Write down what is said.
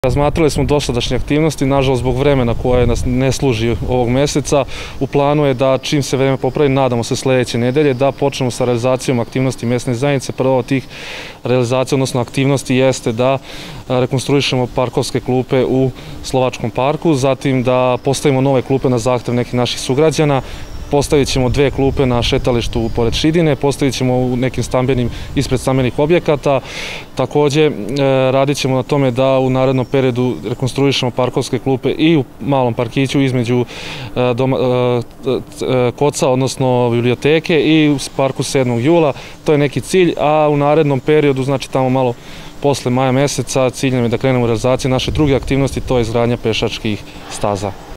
Razmatrali smo dosadašnje aktivnosti, nažalost zbog vremena koje nas ne služi ovog meseca. U planu je da čim se vreme popravi, nadamo se sledeće nedelje, da počnemo sa realizacijom aktivnosti mesne zajednice. Prvo od tih realizacija, odnosno aktivnosti, jeste da rekonstruišemo parkovske klupe u Slovačkom parku, zatim da postavimo nove klupe na zahtev nekih naših sugrađana. Postavit ćemo 2 klupe na šetalištu pored Šidine, postavit ćemo u nekim ispred stambenih objekata. Takođe, radit ćemo na tome da u narednom periodu rekonstruišemo parkovske klupe i u malom parkiću između Koca, odnosno biblioteke, i u parku 7. jula. To je neki cilj, a u narednom periodu, znači tamo malo posle maja meseca, cilj nam je da krenemo u realizaciju naše druge aktivnosti, to je izgradnja pešačkih staza.